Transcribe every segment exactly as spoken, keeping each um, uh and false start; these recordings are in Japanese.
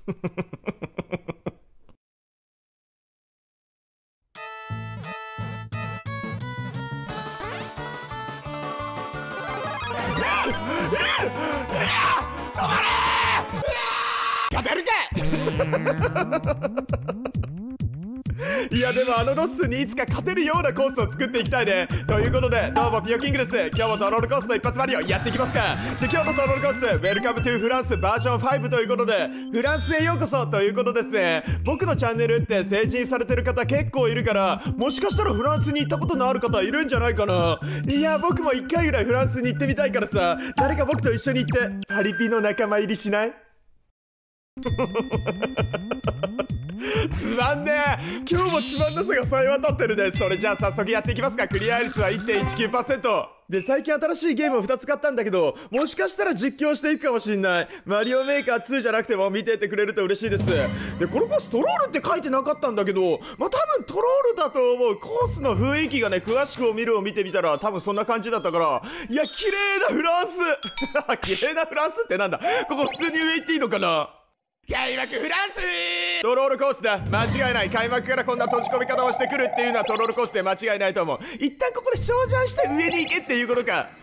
止まれー。勝てるか。いやでもあのロッスにいつか勝てるようなコースを作っていきたいね。ということでどうもピヨキングです。今日もトロールコースの一発マリオやっていきますか。で今日のトロールコース、ウェルカムトゥフランスバージョンファイブということで、フランスへようこそということですね。僕のチャンネルって成人されてる方結構いるから、もしかしたらフランスに行ったことのある方いるんじゃないかな。いや僕もいっかいぐらいフランスに行ってみたいからさ、誰か僕と一緒に行ってパリピの仲間入りしない？つまんねえ。今日もつまんなさがさえ渡ってるね。それじゃあ早速やっていきますか。クリア率は いってんいちきゅうパーセント で、最近新しいゲームをふたつ買ったんだけど、もしかしたら実況していくかもしんない。マリオメーカーツーじゃなくても見ててくれると嬉しいです。でこのコーストロールって書いてなかったんだけど、まあ多分トロールだと思う。コースの雰囲気がね、詳しくを見るを見てみたら多分そんな感じだったから、いや綺麗なフランス綺麗なフランスってなんだ、ここ普通に上行っていいのかな。開幕フランストロールコースだ。間違いない。開幕からこんな閉じ込み方をしてくるっていうのはトロールコースで間違いないと思う。一旦ここで昇ジャンして上に行けっていうことか。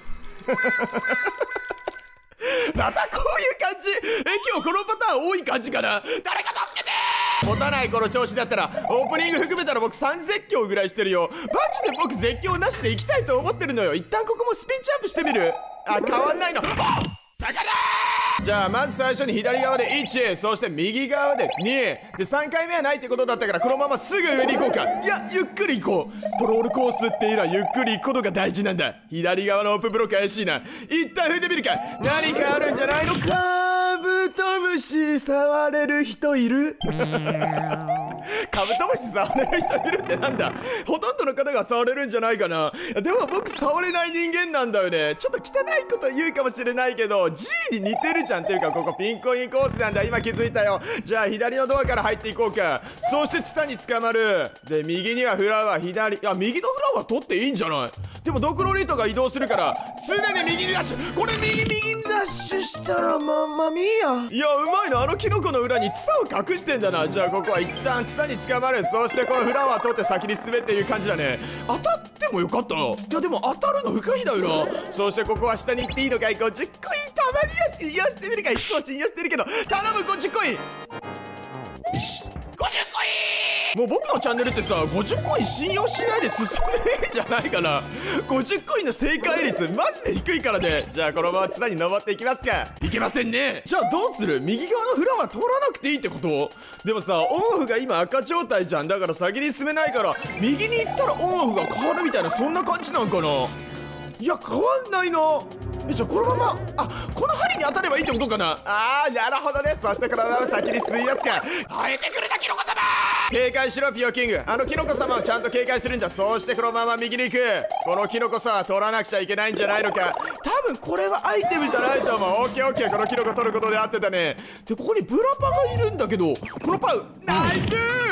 またこういう感じ。え、今日このパターン多い感じかな。誰か助けてー。持たないこの調子だったらオープニング含めたら僕さん絶叫ぐらいしてるよ。マジで僕絶叫なしで行きたいと思ってるのよ。一旦ここもスピンジャンプしてみる。あ、変わんないの。あっ魚ー。じゃあまず最初に左側でいち、そして右側でにで、さんかいめはないってことだったから、このまますぐ上に行こうか。いやゆっくり行こう。トロールコースっていうのはゆっくり行くことが大事なんだ。左側のオープンブロック怪しいな。一旦踏んでみるか。何かあるんじゃないの。カブトムシ触れる人いる？カブトムシ触れる人いるってなんだ。ほとんどの方が触れるんじゃないかな。でも僕触れない人間なんだよね。ちょっと汚いこと言うかもしれないけど G に似てるじゃん。っていうかここピンコインコースなんだ。今気づいたよ。じゃあ左のドアから入っていこうか。そしてツタに捕まる。で右にはフラワー、左、あ右のフラワー取っていいんじゃない。でもドクロリートが移動するから常に右にダッシュ。これ右右にダッシュしたらマンマミーヤ。いやうまいな。あのキノコの裏にツタを隠してんだな。じゃあここは一旦ツタに捕まる。そしてこのフラワー取って先に進めっていう感じだね。当たってもよかったな。いやでも当たるの不可避だよな。そしてここは下に行っていいのかい。ごじゅっコインたまには信用してみるか。いつも信用してるけど頼む。ごじゅっコインごじゅっコイン。もう僕のチャンネルってさごじゅっコイン信用しないで進めねえんじゃないかな。ごじゅっコインの正解率マジで低いからね。じゃあこのままツタに登っていきますか。いけませんね。じゃあどうする。右側のフラワー取らなくていいってこと。でもさオンオフが今赤状態じゃん。だから先に進めないから右に行ったらオンオフが変わるみたいな、そんな感じなんかな。いや変わんないな。え、じゃあこのまま、あ、この針に当たればいいってことかな。あーなるほどね。そしてこのまま先に進みますか。生えてくるなキノコ様。警戒しろピヨキング。あのキノコ様をちゃんと警戒するんだ。そうしてこのまま右に行く。このキノコ様取らなくちゃいけないんじゃないのか。多分これはアイテムじゃないと思う。オッケーオッケー。このキノコ取ることで合ってたね。でここにブラパがいるんだけど、このパウナイス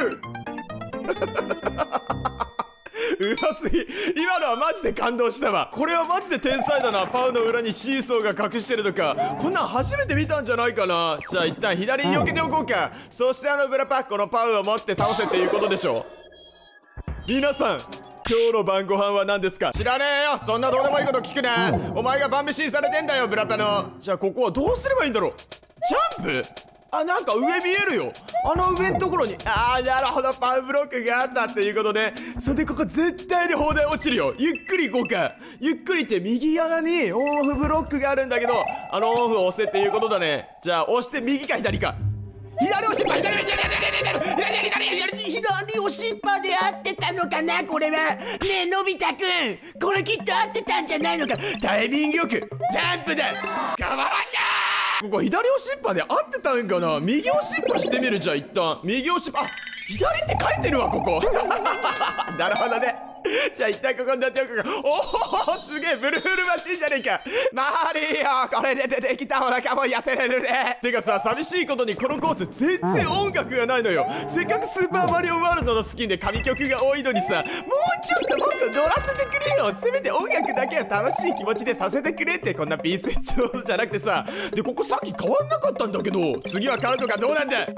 うますぎ。今のはマジで感動したわ。これはマジで天才だな。パウの裏にシーソーが隠してるとか、こんなん初めて見たんじゃないかな。じゃあ一旦左に避けておこうか。そしてあのブラパッコのパウを持って倒せっていうことでしょ。皆さん今日の晩ご飯は何ですか。知らねえよ。そんなどうでもいいこと聞くな。お前がバンビシンされてんだよブラパの。じゃあここはどうすればいいんだろう。ジャンプ。あ、なんか上見えるよ。あの上のところに。あーなるほど。パウブロックがあったっていうことで、それでここ絶対に砲台落ちるよ。ゆっくり行こうか。ゆっくりって右側にオンオフブロックがあるんだけど、あのオンオフを押せっていうことだね。じゃあ押して右か左か。左押しっぱ左左左左左左左左押しっぱで合ってたのかなこれは。ねえのび太くん、これきっと合ってたんじゃないのか。タイミングよくジャンプだ。変わらんか。ここ左押しっぱで合ってたんかな。右押しっぱしてみる。じゃあ一旦右押しっぱ、あ、左って書いてるわここなるほどね。 じゃあ一旦ここに立っておくか。おお、すげえブルーフルマシンじゃねえか。マリオ、これで出てきたお腹も痩せれるね。てかさ、寂しいことにこのコース全然音楽がないのよ。せっかくスーパーマリオワールドのスキンで神曲が多いのにさ、もうちょっと僕乗らせてくれよ。せめて音楽だけは楽しい気持ちでさせてくれって。こんなピースイッチのじゃなくてさ。で、ここさっき変わんなかったんだけど、次は変わるのかどうなんだ。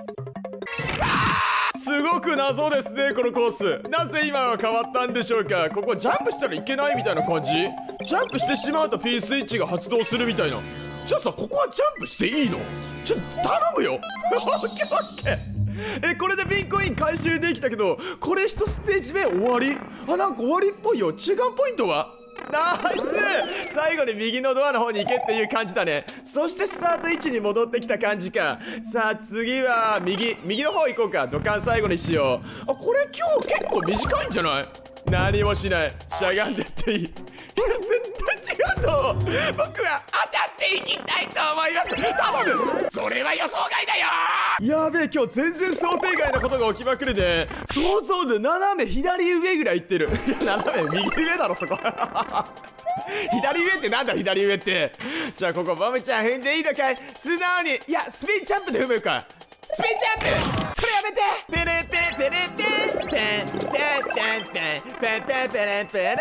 すごく謎ですね、このコース。なぜ今は変わったんでしょうか。ここジャンプしたらいけないみたいな感じ。ジャンプしてしまうと P スイッチが発動するみたいな。じゃあさ、ここはジャンプしていいの？ちょっと頼むよ。オッケーオッケー。え、これでピンコイン回収できたけど、これ一ステージ目終わり？あ、なんか終わりっぽいよ。中間ポイントは？ナイス！最後に右のドアの方に行けっていう感じだね。そしてスタート位置に戻ってきた感じか。さあ次は右右の方行こうか。土管最後にしよう。あ、これ今日結構短いんじゃない？何もしない。しゃがんでっていい。いや絶対違うと思う。僕は当たっていきたいと思います。頼む。それは予想外だよ。やべえ、今日全然想定外なことが起きまくるね。想像で斜め左上ぐらい行ってる。いや斜め右上だろそこ。左上ってなんだ左上って。じゃあここボムちゃん踏んでいいのかい。素直に。いやスピンジャンプで踏むか。スピンジャンプそれやめて。ペレペペレペペペペペペペペペレペレペレペレ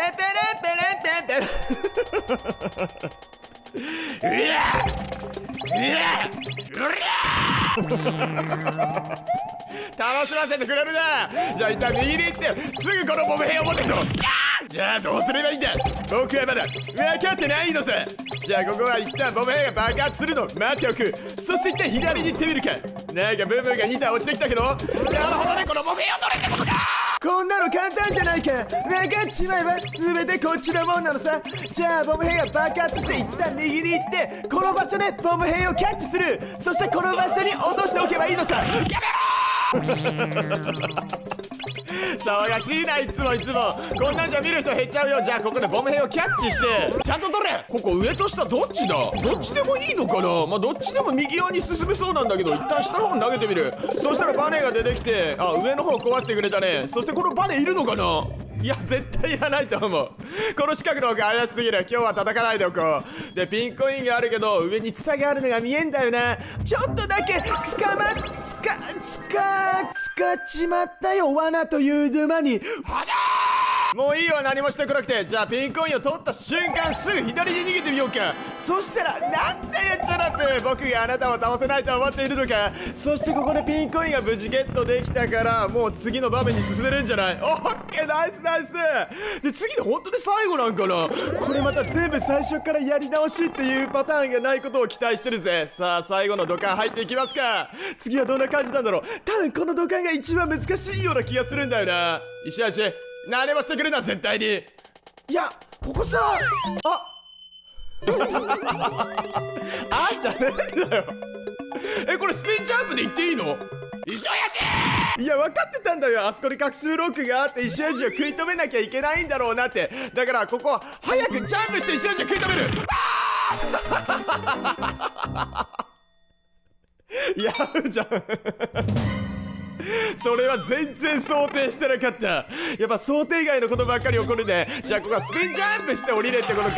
ペレペレ。うわうわ楽しませてくれるな。じゃあ一旦右に行ってすぐこのボム兵を持ってと。じゃあどうすればいいんだ。僕はまだ分かってないのさ。じゃあここは一旦ボム兵が爆発するの待っておく。そして一旦左に行ってみるか。なんかブームがに体落ちてきたけど。なるほどね、このボム兵を取れってことか。こんなの簡単じゃないか。分かっちまえば全てこっちのもんなのさ。じゃあボム兵が爆発して一旦右に行ってこの場所でボム兵をキャッチする。そしてこの場所に落としておけばいいのさ。やめろ騒がしいな、いつもいつも。こんなんじゃ見る人減っちゃうよ。じゃあここでボム兵をキャッチしてちゃんと取れ。ここ上と下どっちだ。どっちでもいいのかな。まあどっちでも右側に進めそうなんだけど、一旦下の方に投げてみる。そしたらバネが出てきて、あ、上の方壊してくれたね。そしてこのバネいるのかな。いや絶対いらないと思う。この四角の方が怪しすぎる。今日は叩かないでおこう。でピンコインがあるけど上にツタがあるのが見えんだよな。ちょっとだけつかまつかつかつかっちまったよ、罠という沼に。はだーもういいよ、何もしてこなくて。じゃあピンコインを取った瞬間すぐ左に逃げてみようか。そしたらなんだよチャラップ、僕があなたを倒せないと思っているのか。そしてここでピンコインが無事ゲットできたからもう次の場面に進めるんじゃない。オッケー、ナイスナイス。で次で本当に最後なんかな。これまた全部最初からやり直しっていうパターンがないことを期待してるぜ。さあ最後の土管入っていきますか。次はどんな感じなんだろう。多分この土管が一番難しいような気がするんだよな。石橋何もしてくれな絶対に。いやここさああんじゃねえんだよ。えこれスピンジャンプで行っていいの。石橋いや分かってたんだよ。あそこに隠しブロックがあって石橋を食い止めなきゃいけないんだろうなって。だからここは早くジャンプして石橋を食い止める。あやるじゃんそれは全然想定してなかった。やっぱ想定外のことばっかり起こるね。じゃあここはスピンジャンプして降りれってことか。ん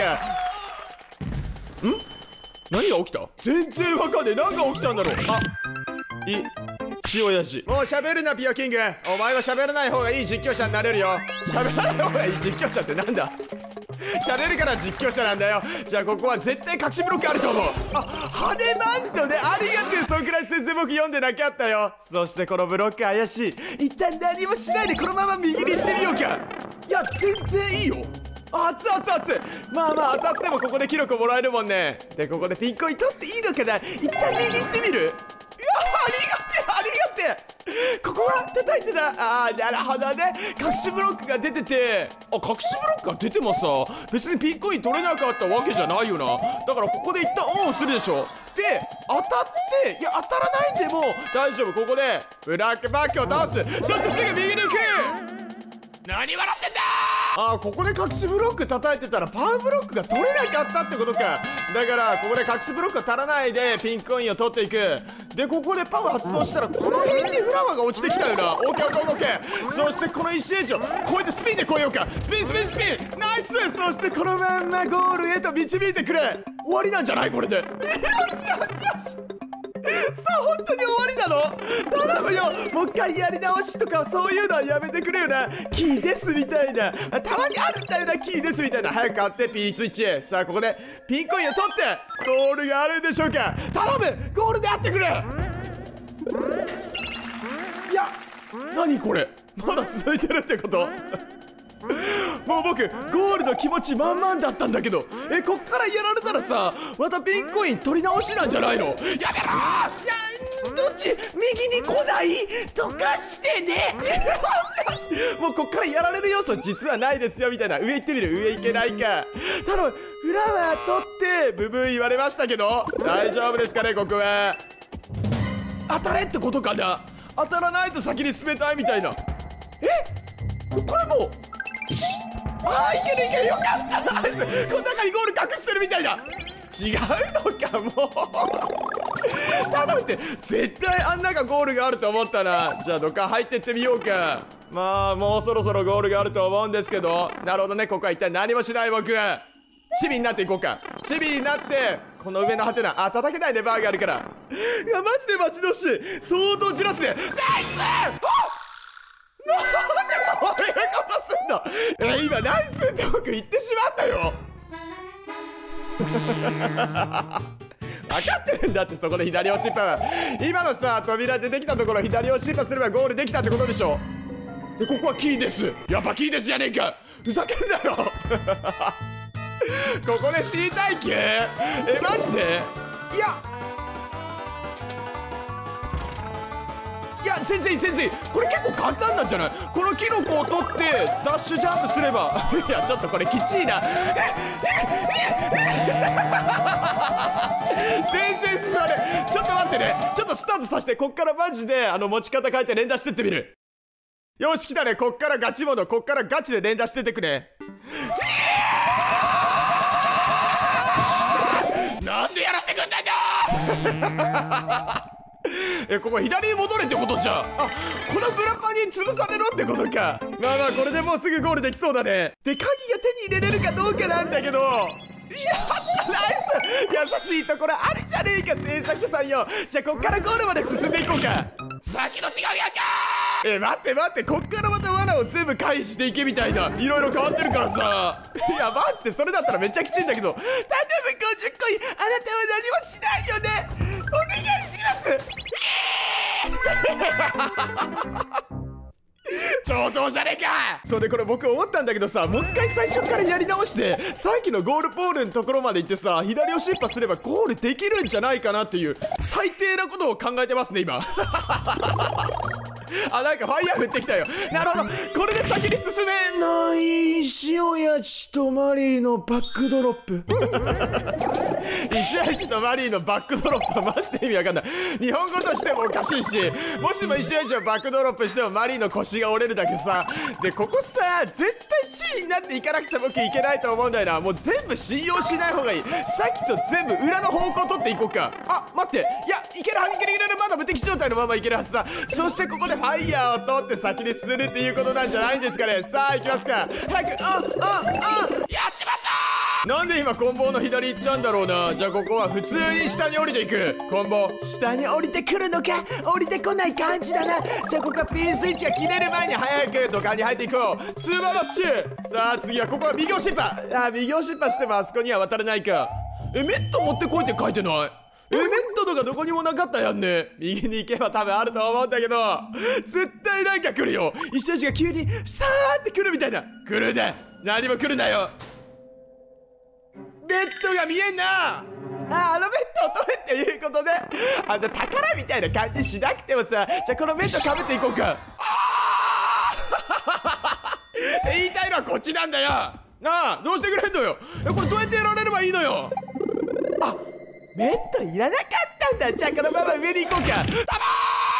何が起きた。全然わかんねえ。何が起きたんだろう。あい塩親父もう喋るなピオキング。お前は喋らない方がいい実況者になれるよ。喋らない方がいい実況者ってなんだ。喋るから実況者なんだよ。じゃあここは絶対隠しブロックあると思う。あ、羽マントでありがとう。そんくらい先生僕読んでなかったよ。そしてこのブロック怪しい。一旦何もしないでこのまま右に行ってみようか。いや全然いいよ。あ、熱い熱い熱い。まあまあ当たってもここでキノコもらえるもんね。でここでピンコイン取っていいのかな。一旦右行ってみる。いやありがてえありがてえ。ここは叩いてた。ああなるほどね。隠しブロックが出てて、あ隠しブロックが出てもさ別にピンコイン取れなかったわけじゃないよな。だからここで一旦オンをするでしょ。で当たっていや当たらないんでも大丈夫。ここでブラックバックを倒す。そしてすぐ右に行く。何笑ってんだ。あーここで隠しブロック叩いてたらパウブロックが取れなかったってことか。だからここで隠しブロックが足らないでピンコインを取っていく。 でここでパワー発動したらこの辺にフラワーが落ちてきたよな。オッケーオッケーオッケー。そしてこの石エッジをこうやってスピンで越えようか。スピンスピンスピン、ナイス。そしてこのまんまゴールへと導いてくれ。終わりなんじゃないこれで。よしよしよし。さあ本当に終わりなの？頼むよ、もう一回やり直しとかそういうのはやめてくれよな。キーですみたいな、たまにあるんだよな、キーですみたいな。早く買って P スイッチ。さあここでピンコインを取ってゴールがあるんでしょうか。頼む、ゴールであってくれ。いや、何これ、まだ続いてるってこと？もう僕ゴールの気持ち満々だったんだけど、えこっからやられたらさ、またピンコイン取り直しなんじゃないの？やめろー。いや、どっち、右に来ないとかしてね。もうこっからやられる要素実はないですよみたいな。上行ってみる。上行けないか。頼む、フラワー取ってブブー言われましたけど大丈夫ですかね。ここは当たれってことかな。当たらないと先に進めたいみたいな。え、これもう、あー、いけるいける、よかった。この中にゴール隠してるみたいだ。違うのかもう。頼むって、絶対あん中ゴールがあると思ったな。じゃあどっか入ってってみようか。まあもうそろそろゴールがあると思うんですけど。なるほどね、ここは一体何もしない僕。チビになっていこうか。チビになってこの上のハテナ、あ、叩けないね、バーがあるから。いやマジで待ち遠しい。相当じらすね。ナイス。なんでそういうことすんの？え、今ナイスって僕言ってしまったよ。分かってるんだって。そこで左押しっぱは今のさ、扉出てきたところ左押しっぱすればゴールできたってことでしょ。でここはキーです。やっぱキーですじゃねえか。ふざけんなよ。ここで C 体系、えマジで。いやいや、全然いい全然いい。これ結構簡単なんじゃない？このキノコを取ってダッシュジャンプすれば。いやちょっとこれきちいな。全然進まねえ。ちょっと待ってね、ちょっとスタートさせて、こっからマジであの持ち方変えて連打してってみる。よし来たね。こっからガチモード、こっからガチで連打してってくね。なんでやらせてくんないんだ。え、ここ左に戻れってことじゃん。あ、このブラパンに潰されろってことか。まあまあこれでもうすぐゴールできそうだね。で鍵が手に入れれるかどうかなんだけど。やったナイス。優しいところあるじゃねえか制作者さんよ。じゃあこっからゴールまで進んでいこうか。さっきと違うやんか。え、待って待って、こっからまた罠を全部回避していけみたいな。いろいろ変わってるからさ。いやマジでそれだったらめっちゃきちいんだけど。頼むごじゅっコイン、あなたは何もしないよね。お願いします。上等じゃねえか。それでこれ僕思ったんだけどさ、もう一回最初からやり直してさっきのゴールポールのところまで行ってさ、左押しっぱすればゴールできるんじゃないかなっていう最低なことを考えてますね今。あ、なんかファイヤー降ってきたよ。なるほど、これで先に進めない塩やちとマリーのバックドロップ。石橋とマリーのバックドロップはマジで意味わかんない。日本語としてもおかしいし、もしも石橋をバックドロップしてもマリーの腰が折れるだけさ。でここさ、絶対地位になっていかなくちゃ僕いけないと思うんだよな。もう全部信用しない方がいい。さっきと全部裏の方向取っていこうか。あ、待って、いやいけるいけるいける、まだ無敵状態のままいけるはずだ。そしてここでファイヤーを取って先に進めるっていうことなんじゃないんですかね。さあ行きますか。早く。あああ、やっちまった。なんで今コンボの左行ったんだろうな。じゃあここは普通に下に降りていく。コンボ下に降りてくるのか、降りてこない感じだな。じゃあここは P スイッチが切れる前に早く土管に入っていこう。素晴らしい。さあ次はここは右押しっぱ。あ、右押しっぱしてもあそこには渡れないか。え、メット持ってこいって書いてない。え、メットとかどこにもなかったやんね。右に行けば多分あると思うんだけど、絶対なんか来るよ。石橋が急にさーって来るみたいな。来るね。何も来るなよ。ベッドが見えんな。あ、あのベッドを取れっていうことで、あんな宝みたいな感じしなくてもさ、じゃあこのベッドかぶっていこうか。あーって言いたいのはこっちなんだよ。なあ、どうしてくれんのよ。え、これどうやってやられればいいのよ。あ、ベッドいらなかったんだ。じゃあこのまま上に行こうか。たまー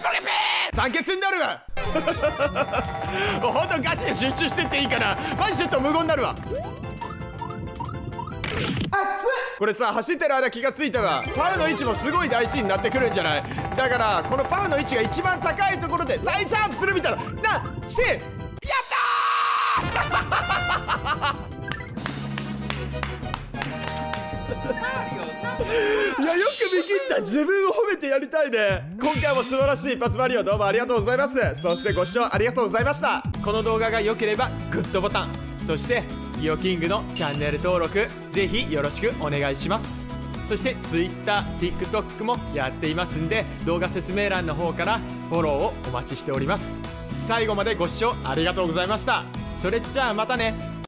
ポケピー酸欠になるわほんとガチで集中してっていいかな。マジちょっと無言になるわ。これさ、走ってる間気がついたわ。パウの位置もすごい大事になってくるんじゃない？だからこのパウの位置が一番高いところで大ジャンプするみたいな。なしやったーいや、よく見切った自分を褒めてやりたいね。今回も素晴らしい一発マリオどうもありがとうございます。そしてご視聴ありがとうございました。この動画が良ければグッドボタン、そしてリオキングのチャンネル登録ぜひよろしくお願いします。そして Twitter、TikTok もやっていますんで、動画説明欄の方からフォローをお待ちしております。最後までご視聴ありがとうございました。それじゃあまたね。